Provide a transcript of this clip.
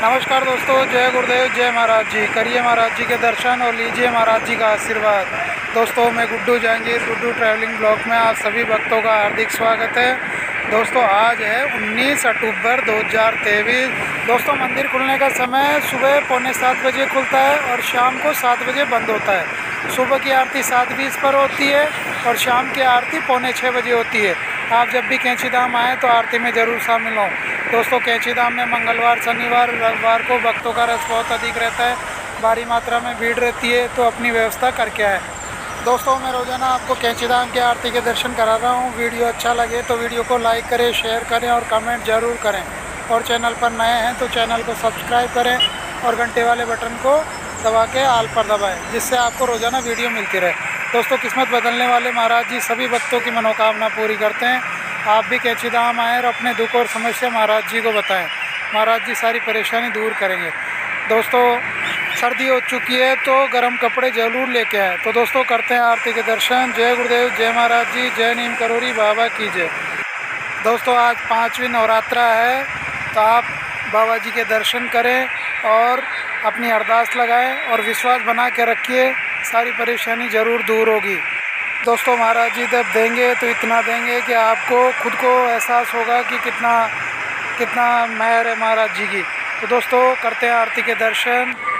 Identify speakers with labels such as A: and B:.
A: नमस्कार दोस्तों, जय गुरुदेव, जय महाराज जी। करिए महाराज जी के दर्शन और लीजिए महाराज जी का आशीर्वाद। दोस्तों, मैं गुड्डू जहांगीर, गुड्डू ट्रैवलिंग ब्लॉग में आप सभी भक्तों का हार्दिक स्वागत है। दोस्तों, आज है 19 अक्टूबर 2023। दोस्तों, मंदिर खुलने का समय सुबह 6:45 बजे खुलता है और शाम को 7 बजे बंद होता है। सुबह की आरती 7:20 पर होती है और शाम की आरती 5:45 बजे होती है। आप जब भी कैंची धाम आएँ तो आरती में ज़रूर शामिल हों। दोस्तों, कैंची धाम में मंगलवार, शनिवार, रविवार को भक्तों का रश बहुत अधिक रहता है, भारी मात्रा में भीड़ रहती है, तो अपनी व्यवस्था करके आए। दोस्तों, मैं रोज़ाना आपको कैंची धाम की आरती के दर्शन करा रहा हूँ। वीडियो अच्छा लगे तो वीडियो को लाइक करें, शेयर करें और कमेंट ज़रूर करें। और चैनल पर नए हैं तो चैनल को सब्सक्राइब करें और घंटे वाले बटन को दबा के आल पर दबाएँ, जिससे आपको रोज़ाना वीडियो मिलती रहे। दोस्तों, किस्मत बदलने वाले महाराज जी सभी भक्तों की मनोकामना पूरी करते हैं। आप भी कैंची धाम आएँ और अपने दुख और समस्या महाराज जी को बताएं। महाराज जी सारी परेशानी दूर करेंगे। दोस्तों, सर्दी हो चुकी है तो गर्म कपड़े जरूर लेके आए। तो दोस्तों, करते हैं आरती के दर्शन। जय गुरुदेव, जय महाराज जी, जय नीम करोरी बाबा की जय। दोस्तों, आज 5वीं नवरात्रा है, तो आप बाबा जी के दर्शन करें और अपनी अरदास लगाएं और विश्वास बना के रखिए, सारी परेशानी ज़रूर दूर होगी। दोस्तों, महाराज जी जब देंगे तो इतना देंगे कि आपको खुद को एहसास होगा कि कितना कितना मेहर है महाराज जी की। तो दोस्तों, करते हैं आरती के दर्शन।